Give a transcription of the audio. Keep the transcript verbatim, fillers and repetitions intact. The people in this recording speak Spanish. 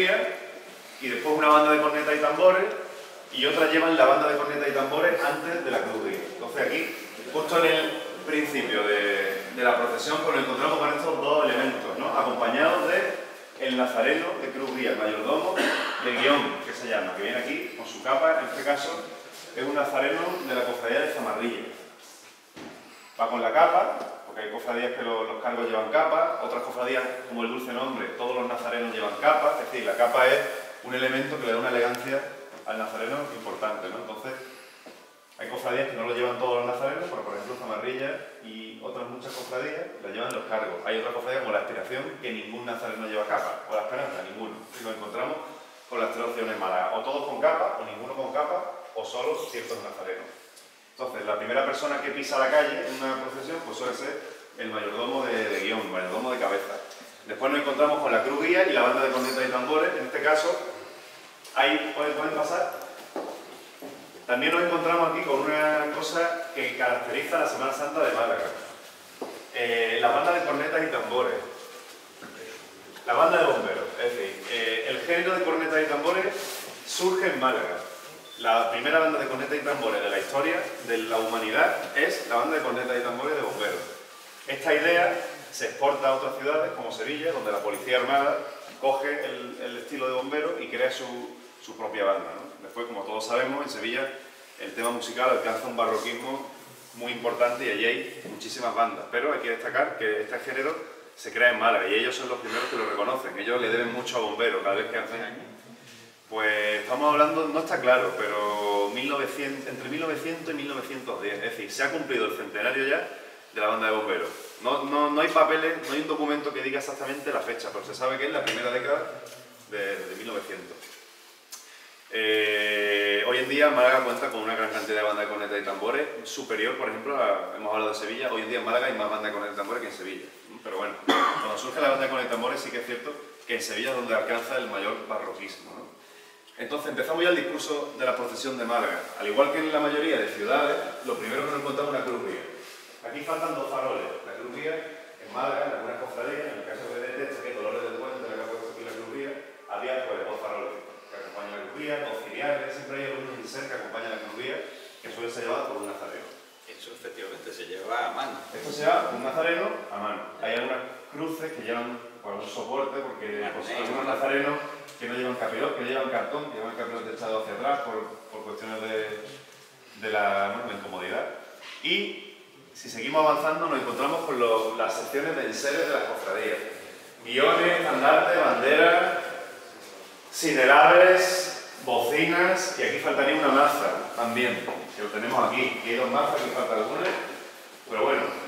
guía, y después una banda de cornetas y tambores, y otras llevan la banda de cornetas y tambores antes de la cruz guía. Entonces aquí, justo en el principio de, de la procesión, pues nos encontramos con estos dos elementos, ¿no? Acompañados de el nazareno de cruz guía, el mayordomo de guión, que se llama, que viene aquí con su capa. En este caso es un nazareno de la cofradía de Zamarrilla. Va con la capa, porque hay cofradías que los, los cargos llevan capa, otras cofradías, como el Dulce Nombre, todos los nazarenos llevan capa. Es decir, la capa es un elemento que le da una elegancia al nazareno importante, ¿no? Entonces, hay cofradías que no lo llevan todos los nazarenos, pero por ejemplo Zamarrilla y otras muchas cofradías la llevan los cargos. Hay otras cofradías como la Aspiración, que ningún nazareno lleva capa, o la Esperanza, ninguno. Y nos encontramos con las tres opciones malas, o todos con capa, o ninguno con capa, o solo ciertos nazarenos. Entonces, la primera persona que pisa la calle en una procesión pues suele ser el mayordomo de, de guión, el mayordomo de cabeza. Después nos encontramos con la cruz guía y la banda de cornetas y tambores. En este caso, ahí pueden, pueden pasar. También nos encontramos aquí con una cosa que caracteriza la Semana Santa de Málaga. Eh, la banda de cornetas y tambores. La banda de bomberos. Es decir, eh, el género de cornetas y tambores surge en Málaga. La primera banda de cornetas y tambores de la historia de la humanidad es la banda de cornetas y tambores de bomberos. Esta idea se exporta a otras ciudades como Sevilla, donde la policía armada coge el, el estilo de bombero y crea su, su propia banda, ¿no? Después, como todos sabemos, en Sevilla el tema musical alcanza un barroquismo muy importante y allí hay muchísimas bandas. Pero hay que destacar que este género se crea en Málaga y ellos son los primeros que lo reconocen. Ellos le deben mucho a bomberos cada vez que hacen. Pues estamos hablando, no está claro, pero mil novecientos, entre mil novecientos y mil novecientos diez, es decir, se ha cumplido el centenario ya de la banda de bomberos. No, no, no hay papeles, no hay un documento que diga exactamente la fecha, pero se sabe que es la primera década de, de mil novecientos. Eh, hoy en día Málaga cuenta con una gran cantidad de bandas de cornetas y tambores, superior, por ejemplo, a, hemos hablado de Sevilla, hoy en día en Málaga hay más bandas de cornetas y tambores que en Sevilla. Pero bueno, cuando surge la banda de cornetas y tambores sí que es cierto que en Sevilla es donde alcanza el mayor barroquismo, ¿no? Entonces empezamos ya el discurso de la procesión de Málaga. Al igual que en la mayoría de ciudades, lo primero que nos encontramos es una cruz guía. Aquí faltan dos faroles. La cruz guía en Málaga, en algunas cofradías, en el caso de Testa, que es Dolores del Puente, la que ha puesto aquí la cruz guía, había pues dos faroles que acompañan la cruz guía, dos ciriales, siempre hay algunos inser que acompañan la cruz guía, que suele ser llevado por un nazareno. Eso efectivamente se lleva a mano. Esto se lleva un nazareno a mano. Hay algunas cruces que llevan por un soporte, porque pues, algunos nazarenos que no llevan capilot, que llevan cartón, que llevan el capilot echado hacia atrás por, por cuestiones de, de la, bueno, la incomodidad. Y si seguimos avanzando nos encontramos con lo, las secciones de enseres de las cofradías. Guiones, estandartes, banderas, siderales, bocinas, y aquí faltaría una maza también, que lo tenemos aquí. Aquí hay dos mazas, aquí falta alguna, pero bueno.